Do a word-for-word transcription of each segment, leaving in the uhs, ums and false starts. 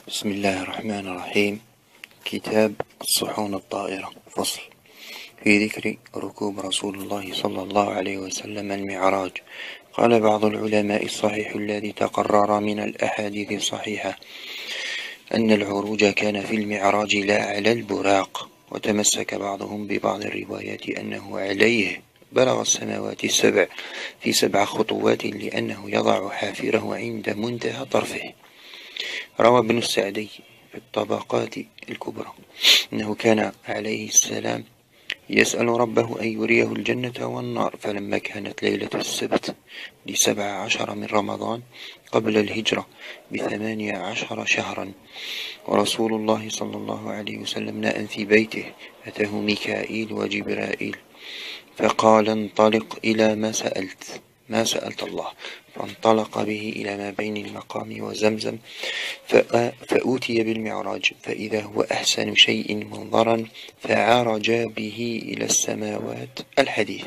بسم الله الرحمن الرحيم. كتاب الصحون الطائرة. فصل في ذكر ركوب رسول الله صلى الله عليه وسلم المعراج. قال بعض العلماء: الصحيح الذي تقرر من الأحاديث الصحيحة أن العروج كان في المعراج لا على البراق، وتمسك بعضهم ببعض الروايات أنه عليه بلغ السماوات السبع في سبع خطوات، لأنه يضع حافره عند منتهى طرفه. روى ابن السعدي في الطبقات الكبرى أنه كان عليه السلام يسأل ربه أن يريه الجنة والنار، فلما كانت ليلة السبت لسبع عشر من رمضان قبل الهجرة بثمانية عشر شهرا، ورسول الله صلى الله عليه وسلم نائم في بيته، أتاه ميكائيل وجبرائيل فقال: انطلق إلى ما سألت ما سألت الله، فانطلق به إلى ما بين المقام وزمزم، فأوتي بالمعراج فإذا هو أحسن شيء منظرا، فعرج به إلى السماوات. الحديث.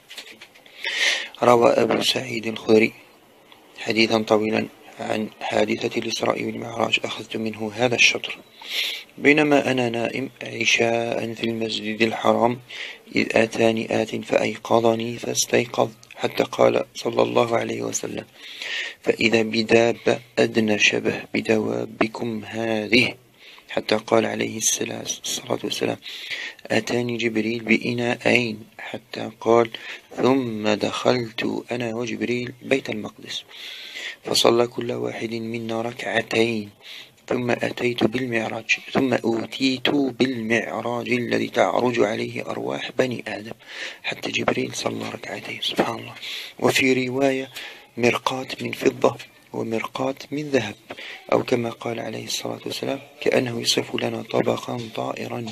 روى أبو سعيد الخدري حديثا طويلا عن حادثة الإسراء والمعراج، أخذت منه هذا الشطر: بينما أنا نائم عشاء في المسجد الحرام إذ آتاني آت فأيقظني فاستيقظ، حتى قال صلى الله عليه وسلم: فإذا بدابة أدنى شبه بدوابكم هذه، حتى قال عليه الصلاة والسلام: أتاني جبريل بإناءين، حتى قال: ثم دخلت أنا وجبريل بيت المقدس فصلى كل واحد منا ركعتين، ثم أتيت بالمعراج ثم أوتيت بالمعراج الذي تعرج عليه أرواح بني آدم، حتى جبريل صلى ركعتين. سبحان الله. وفي رواية: مرقات من فضة ومرقات من ذهب، أو كما قال عليه الصلاة والسلام: كأنه يصف لنا طبقا طائرا،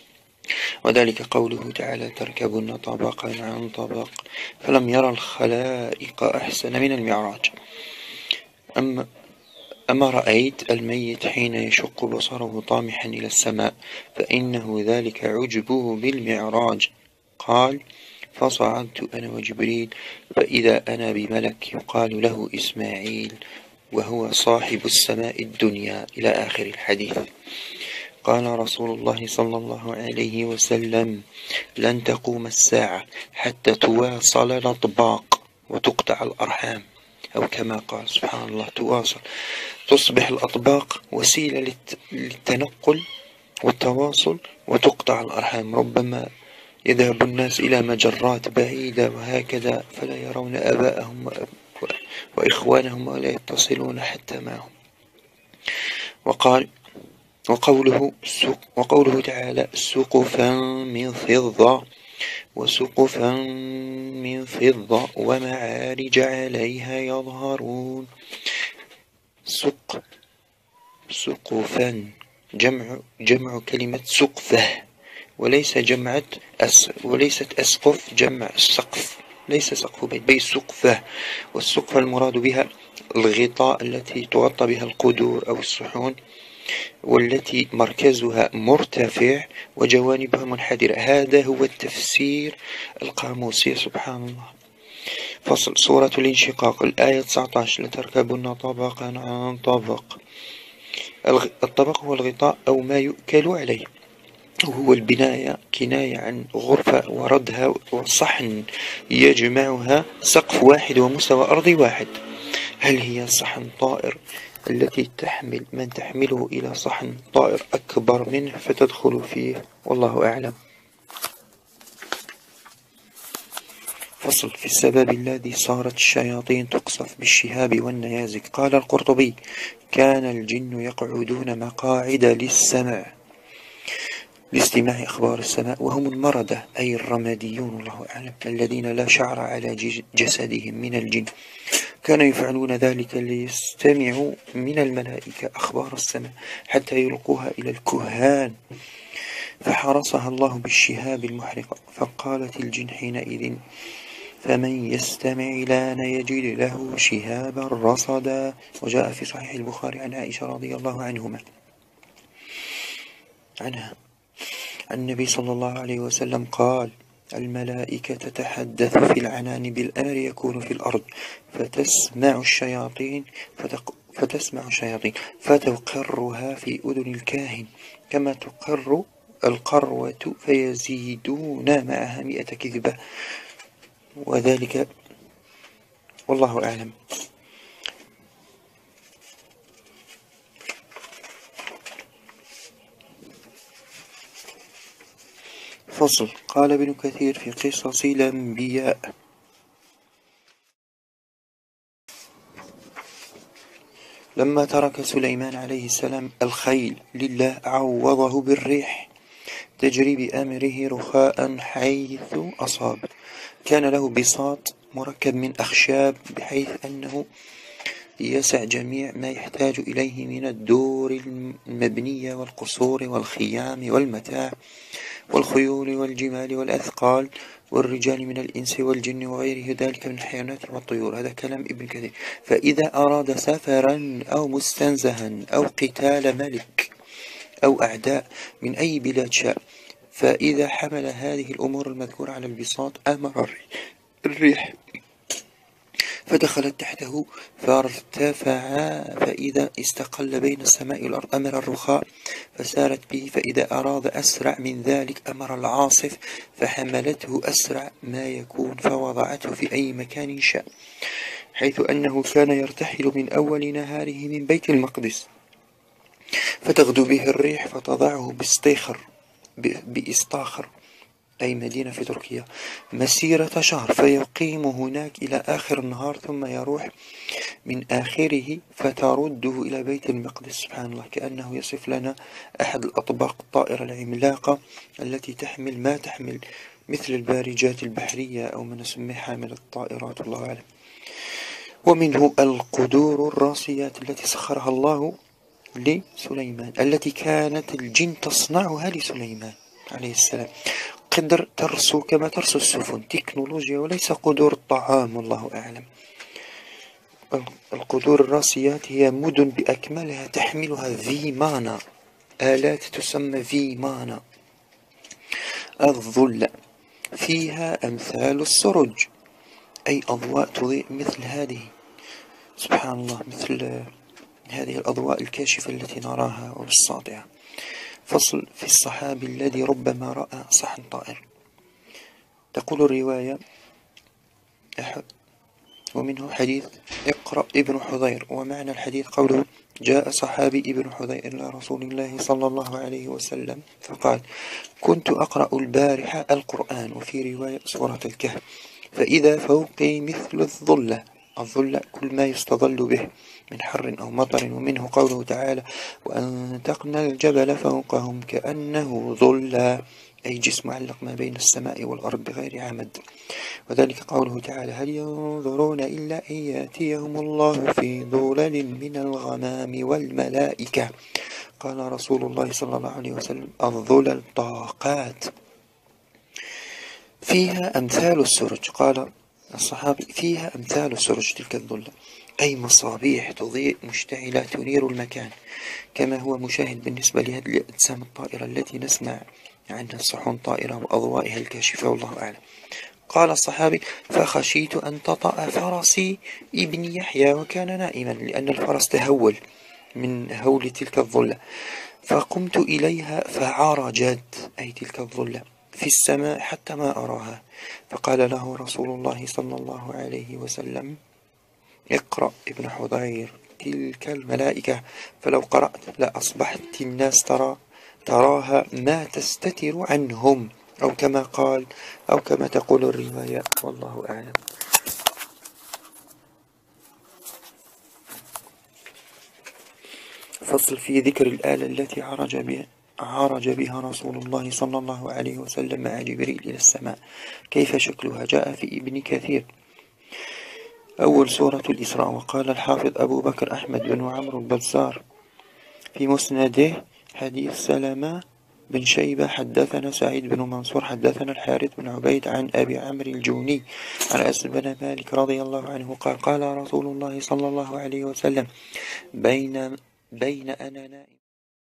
وذلك قوله تعالى: تركبن طبقا عن طبق، فلم يرى الخلائق أحسن من المعراج. أما أما رأيت الميت حين يشق بصره طامحا إلى السماء فإنه ذلك عجبه بالمعراج. قال: فصعدت أنا وجبريل فإذا أنا بملك يقال له إسماعيل، وهو صاحب السماء الدنيا، إلى آخر الحديث. قال رسول الله صلى الله عليه وسلم: لن تقوم الساعة حتى تواصل الأطباق وتقطع الأرحام، أو كما قال. سبحان الله. تواصل، تصبح الأطباق وسيلة للتنقل والتواصل، وتقطع الأرحام. ربما يذهب الناس إلى مجرات بعيدة وهكذا فلا يرون آباءهم وإخوانهم ولا يتصلون حتى معهم. وقال وقوله, وقوله تعالى: سقفا من فضة وسقفا من فضة ومعارج عليها يظهرون. سق سقفا جمع جمع كلمة سقفة، وليس جمعت أس وليست أسقف جمع السقف، ليس سقف بيت بي سقفة. والسقفة المراد بها الغطاء التي تغطى بها القدور أو الصحون، والتي مركزها مرتفع وجوانبها منحدرة. هذا هو التفسير القاموسي. سبحان الله. فصل. سورة الانشقاق، الآية تسعة عشر: لتركبن طبقا عن طبق. الطبق هو الغطاء أو ما يؤكل عليه، وهو البناية كناية عن غرفة وردها وصحن يجمعها سقف واحد ومستوى أرضي واحد. هل هي صحن طائر التي تحمل من تحمله إلى صحن طائر أكبر منه فتدخل فيه؟ والله أعلم. فصل. في السبب الذي صارت الشياطين تقصف بالشهاب والنيازك. قال القرطبي: كان الجن يقعدون مقاعد للسمع لاستماع أخبار السماء، وهم المردة أي الرماديون، الله أعلم، الذين لا شعر على جسدهم من الجن. كانوا يفعلون ذلك ليستمعوا من الملائكة أخبار السماء حتى يلقوها إلى الكهان، فحرسها الله بالشهاب المحرقة. فقالت الجن حينئذ: فمن يستمع لان يجد له شهابا رصدا. وجاء في صحيح البخاري عن عائشة رضي الله عنهما عنها عن النبي صلى الله عليه وسلم قال: الملائكة تتحدث في العنان بالأمر يكون في الأرض، فتسمع الشياطين فتسمع الشياطين فتقرها في أذن الكاهن كما تقر القروة فيزيدون معها مئة كذبة، وذلك والله أعلم. فصل. قال ابن كثير في قصص الأنبياء: لما ترك سليمان عليه السلام الخيل لله عوضه بالريح تجري بأمره رخاء حيث أصاب. كان له بساط مركب من أخشاب بحيث أنه يسع جميع ما يحتاج إليه من الدور المبنية والقصور والخيام والمتاع والخيول والجمال والأثقال والرجال من الإنس والجن وغيره ذلك من الحيوانات والطيور. هذا كلام ابن كثير. فإذا أراد سفرا أو مستنزها أو قتال ملك أو أعداء من أي بلاد شاء، فإذا حمل هذه الأمور المذكورة على البساط أمر الريح فدخلت تحته فارتفع، فإذا استقل بين السماء والأرض أمر الرخاء فسارت به، فإذا أراد أسرع من ذلك أمر العاصف فحملته أسرع ما يكون فوضعته في أي مكان شاء، حيث أنه كان يرتحل من أول نهاره من بيت المقدس فتغدو به الريح فتضعه باستيخر بإسطاخر أي مدينة في تركيا مسيرة شهر، فيقيم هناك إلى آخر النهار ثم يروح من آخره فترده إلى بيت المقدس. سبحان الله، كأنه يصف لنا أحد الأطباق الطائرة العملاقة التي تحمل ما تحمل مثل البارجات البحرية أو ما نسميه حامل الطائرات، الله أعلم. ومنه القدور الراسيات التي سخرها الله لسليمان، التي كانت الجن تصنعها لسليمان عليه السلام. قدر ترسو كما ترسو السفن، تكنولوجيا وليس قدور الطعام، والله أعلم. القدور الراسيات هي مدن بأكملها تحملها فيمانا، آلات تسمى فيمانا. الظل فيها أمثال السرج أي أضواء تضيء مثل هذه، سبحان الله، مثل هذه الأضواء الكاشفة التي نراها وبالساطعة. فصل. في الصحابي الذي ربما رأى صحن طائر. تقول الرواية: ومنه حديث اقرأ ابن حذير، ومعنى الحديث قوله: جاء صحابي ابن حذير إلى رسول الله صلى الله عليه وسلم فقال: كنت أقرأ البارحة القرآن، وفي رواية سورة الكهف، فإذا فوقي مثل الظلة. الظلة كل ما يستظل به من حر أو مطر. ومنه قوله تعالى: وأنتقنا الجبل فوقهم كأنه ظلة أي جسم معلق ما بين السماء والأرض بغير عمد. وذلك قوله تعالى: هل ينظرون إلا أن يأتيهم الله في ظلل من الغمام والملائكة. قال رسول الله صلى الله عليه وسلم: الظلل طاقات فيها أمثال السرج. قال الصحابي: فيها أمثال السرج تلك الظلة أي مصابيح تضيء مشتعلة تنير المكان، كما هو مشاهد بالنسبة لهذه الأجسام الطائرة التي نسمع عنها صحون طائرة وأضوائها الكاشفة، والله أعلم. قال الصحابي: فخشيت أن تطأ فرسي ابن يحيى وكان نائما، لأن الفرس تهول من هول تلك الظلة، فقمت إليها فعرجت أي تلك الظلة في السماء حتى ما أراها، فقال له رسول الله صلى الله عليه وسلم: اقرأ ابن حذير تلك الملائكة، فلو قرأت لأصبحت الناس ترى تراها ما تستتر عنهم، أو كما قال أو كما تقول الرواية، والله أعلم. فصل. في ذكر الآلة التي عرج بها عرج بها رسول الله صلى الله عليه وسلم مع جبريل إلى السماء، كيف شكلها؟ جاء في ابن كثير أول سورة الإسراء. وقال الحافظ أبو بكر، أحمد بن عمرو البزار في مسنده: حديث سلمة بن شيبة حدثنا سعيد بن منصور حدثنا الحارث بن عبيد عن أبي عمرو الجوني عن أنس بن مالك رضي الله عنه قال: قال رسول الله صلى الله عليه وسلم: بين بين أنا نائم.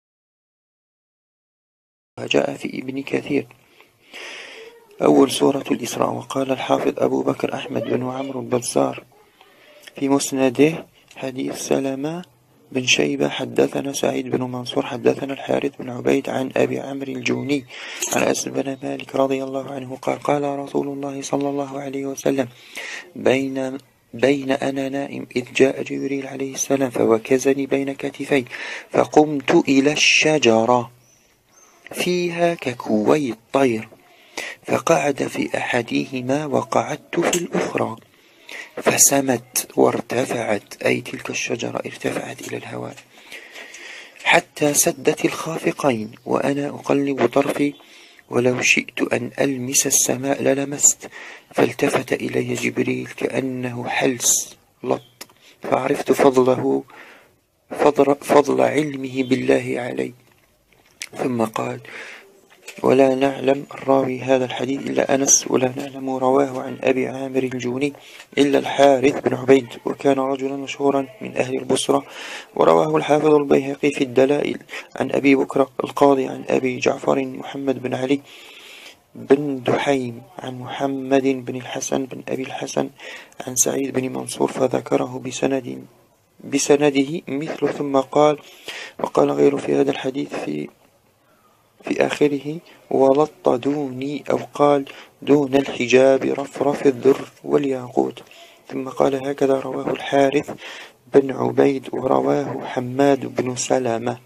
وجاء في ابن كثير أول سورة الإسراء. وقال الحافظ أبو بكر، أحمد بن عمرو البزار في مسنده: حديث سلمة بن شيبة حدثنا سعيد بن منصور حدثنا الحارث بن عبيد عن أبي عمرو الجوني عن أنس بن مالك رضي الله عنه قال قال رسول الله صلى الله عليه وسلم بين بين أنا نائم إذ جاء جبريل عليه السلام فوكزني بين كتفي فقمت إلى الشجرة فيها ككوي الطير فقعد في أحدهما وقعدت في الأخرى فسمت وارتفعت، أي تلك الشجرة ارتفعت إلى الهواء حتى سدت الخافقين وأنا أقلب طرفي ولو شئت أن ألمس السماء للمست. فالتفت إلي جبريل كأنه حلس لط فعرفت فضله فضل, فضل علمه بالله علي، ثم قال ولا نعلم الراوي هذا الحديث إلا أنس ولا نعلم رواه عن أبي عامر الجوني إلا الحارث بن عبيد وكان رجلا مشهورا من أهل البصرة. ورواه الحافظ البيهقي في الدلائل عن أبي بكر القاضي عن أبي جعفر محمد بن علي بن دحيم عن محمد بن الحسن بن أبي الحسن عن سعيد بن منصور فذكره بسند بسنده مثله، ثم قال وقال غير في هذا الحديث في في آخره ولط دوني أو قال دون الحجاب رفرف الذر والياقوت، ثم قال هكذا رواه الحارث بن عبيد ورواه حماد بن سلامة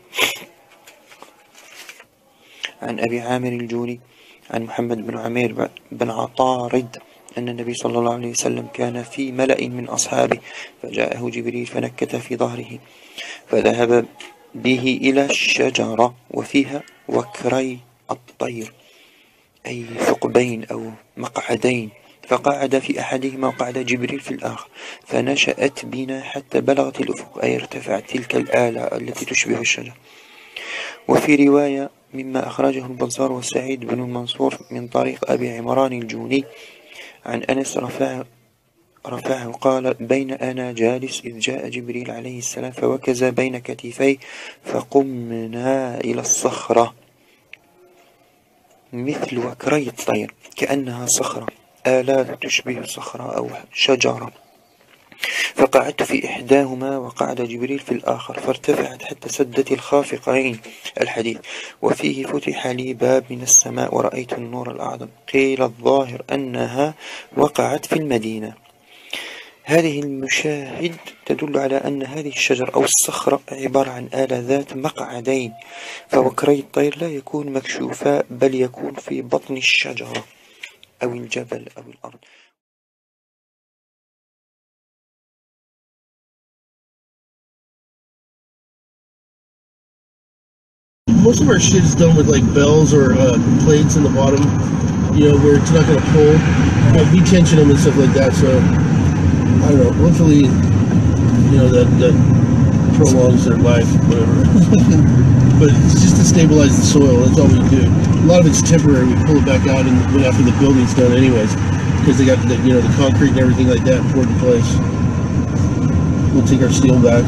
عن أبي عامر الجوني عن محمد بن عمير بن عطارد أن النبي صلى الله عليه وسلم كان في ملأ من أصحابه فجاءه جبريل فنكت في ظهره فذهب به إلى الشجرة وفيها وكري الطير أي ثقبين أو مقعدين فقعد في أحدهما وقعد جبريل في الآخر فنشأت بنا حتى بلغت الأفق أي ارتفعت تلك الآلة التي تشبه الشجر. وفي رواية مما أخرجه البزار وسعيد بن المنصور من طريق أبي عمران الجوني عن أنس رفعه رفعه قال بين أنا جالس إذ جاء جبريل عليه السلام فوكز بين كتفي فقمنا إلى الصخرة مثل وكري الطير كأنها صخرة آلات تشبه صخرة أو شجرة فقعدت في إحداهما وقعد جبريل في الآخر فارتفعت حتى سدت الخافقين الحديث. وفيه فتح لي باب من السماء ورأيت النور الأعظم قيل الظاهر أنها وقعت في المدينة. هذه المشاهد تدل على أن هذه الشجرة أو الصخرة عبارة عن آلة ذات مقعدين، فوكري الطير لا يكون مكشوفا بل يكون في بطن الشجرة أو الجبل أو الأرض. Most of our shit is done with like bells or uh, plates in the bottom, you know, where it's not going to pull. But we tension them and stuff like that, so I don't know. Hopefully, you know, that, that prolongs their life, whatever. But it's just to stabilize the soil. That's all we do. A lot of it's temporary. We pull it back out and when after the building's done, anyways, because they got the, you know, the concrete and everything like that poured in place. We'll take our steel back.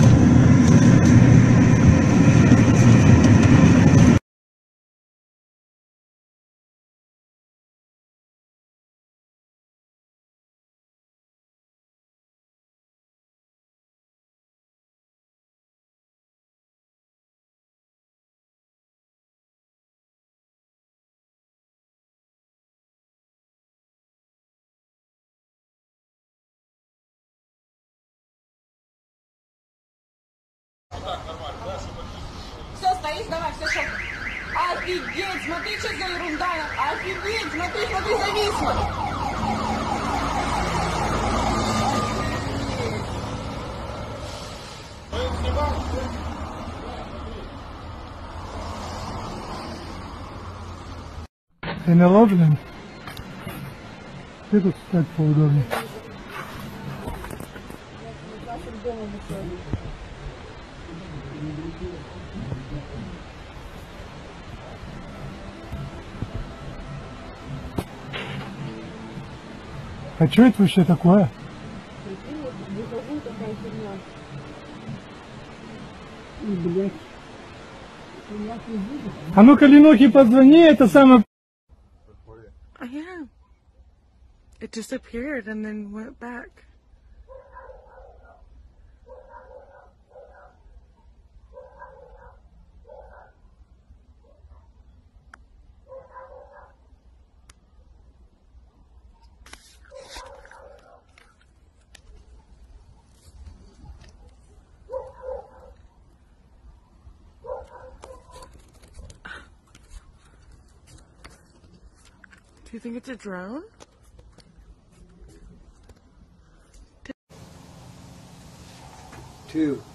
Все, стоишь, давай, все, шок. Офигеть, смотри, что за ерунда. Офигеть, смотри, смотри, зависло. НЛО, блин. Где тут стать поудобнее? А что это вообще такое? Блять. А ну-ка, Ленухе позвони, это самое... I am. It disappeared and then went back. you think it's a drone? Two.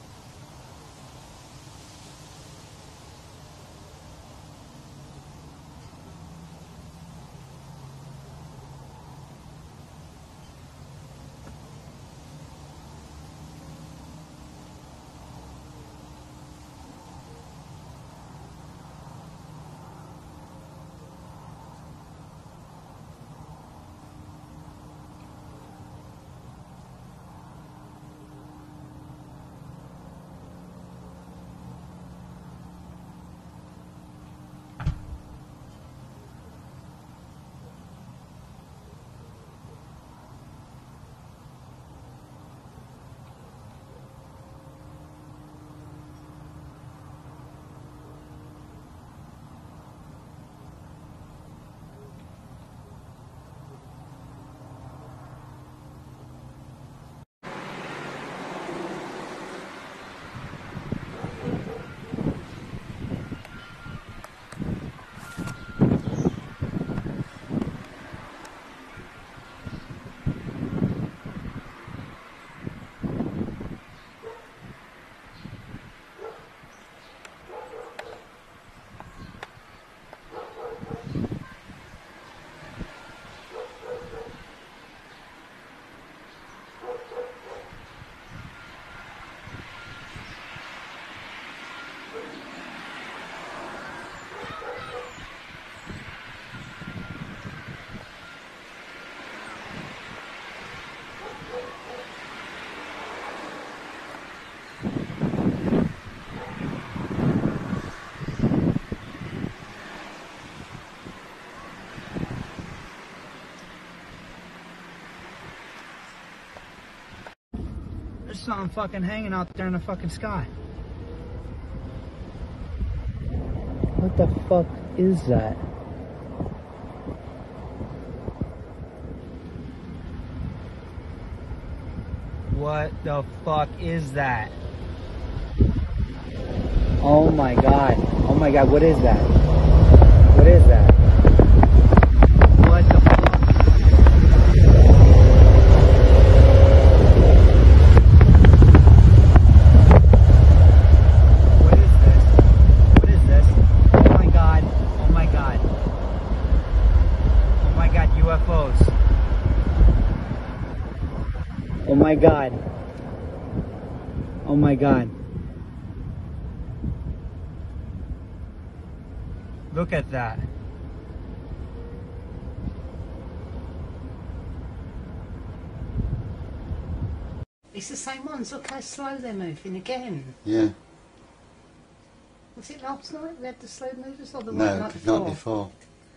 There's something fucking hanging out there in the fucking sky. What the fuck is that? What the fuck is that? Oh my god. Oh my god, what is that? What is that? What the fuck? What is this? What is this? Oh my god. Oh my god. Oh my god, U F Os. Oh my god. Oh my god. Look at that. It's the same ones. Look how slow they're moving again. Yeah. Was it last night we had the slow movers or the one No, night before? not before.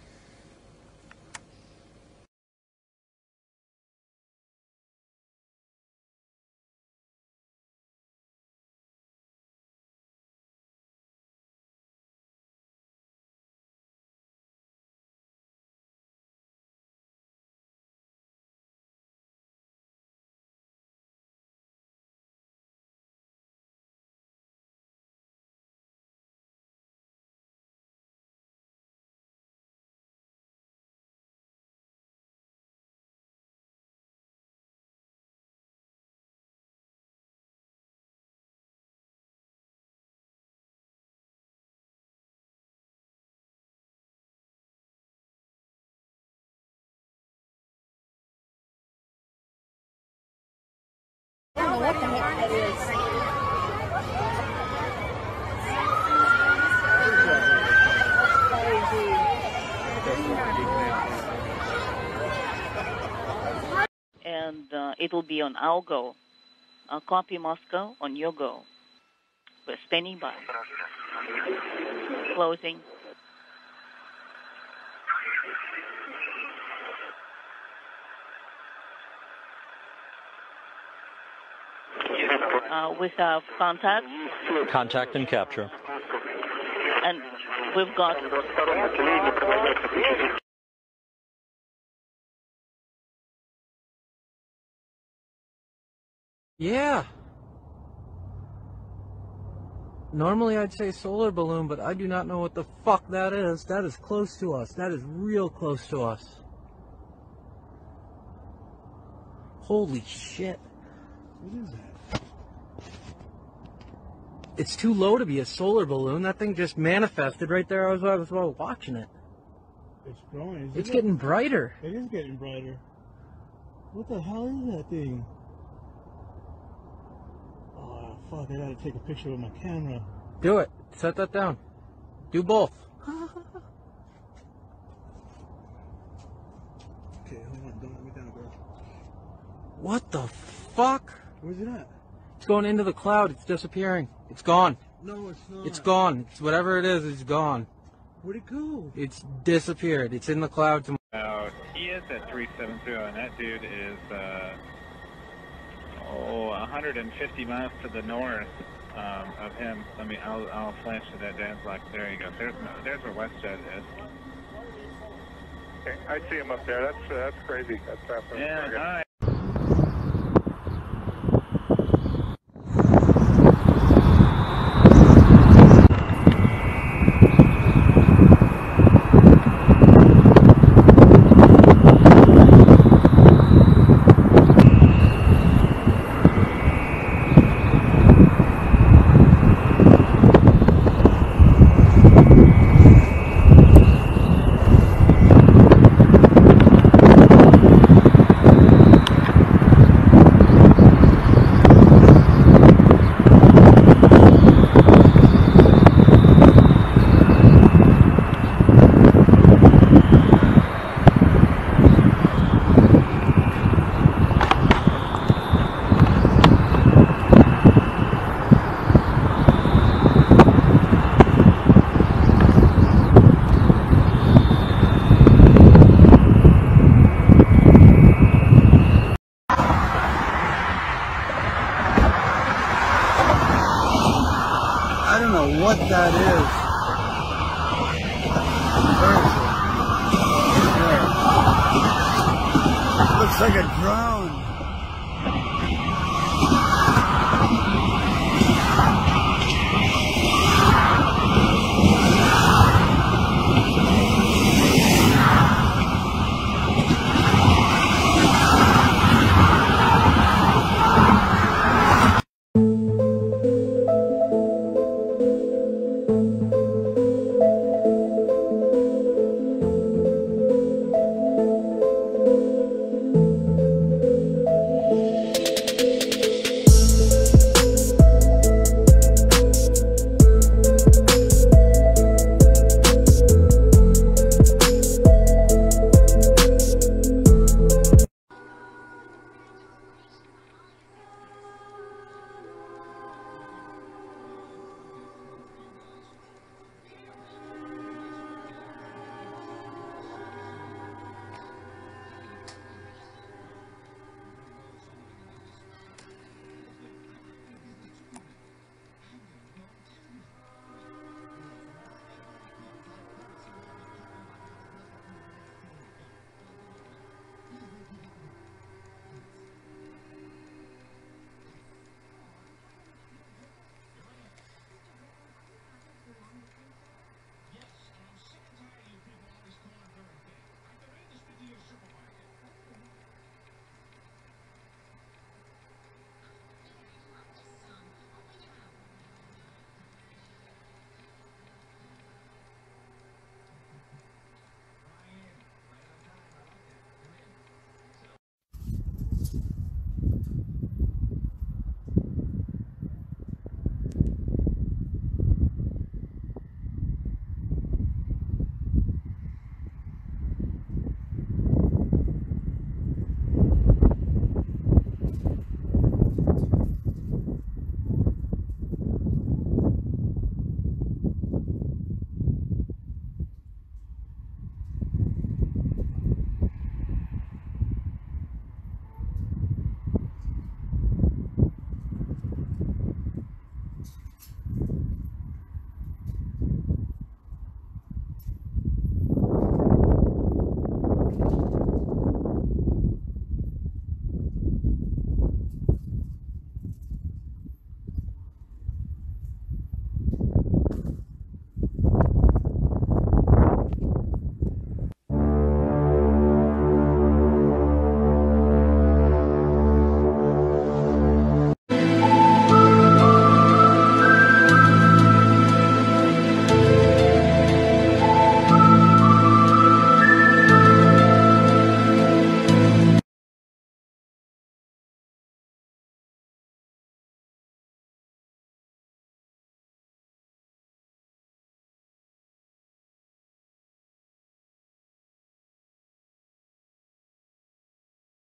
I don't know what the heck that is. And uh, it will be on our go. Uh, copy Moscow on your go. We're standing by. Closing. Uh, we have contact. Contact and capture. And we've got... Yeah. Normally I'd say solar balloon, but I do not know what the fuck that is. That is close to us. That is real close to us. Holy shit. What is that? It's too low to be a solar balloon. That thing just manifested right there as I was watching it. It's growing. Is It's it getting brighter. It is getting brighter. What the hell is that thing? Oh, fuck. I gotta take a picture with my camera. Do it. Set that down. Do both. Okay, hold on. Don't let me down, girl. What the fuck? Where's it at? It's going into the cloud. It's disappearing. It's gone. No, it's not. It's gone. It's whatever it is, it's gone. Where'd it go? It's disappeared. It's in the cloud tomorrow. Uh, he is at three seven zero, and that dude is, uh, oh, one hundred fifty miles to the north um, of him. Let me, I'll, I'll flash to that Dan's like, there you go. There's, there's where WestJet is. Okay, I see him up there. That's uh, that's crazy. That's uh, Yeah, all right. I don't know what that is. Where is it? Looks like a drone.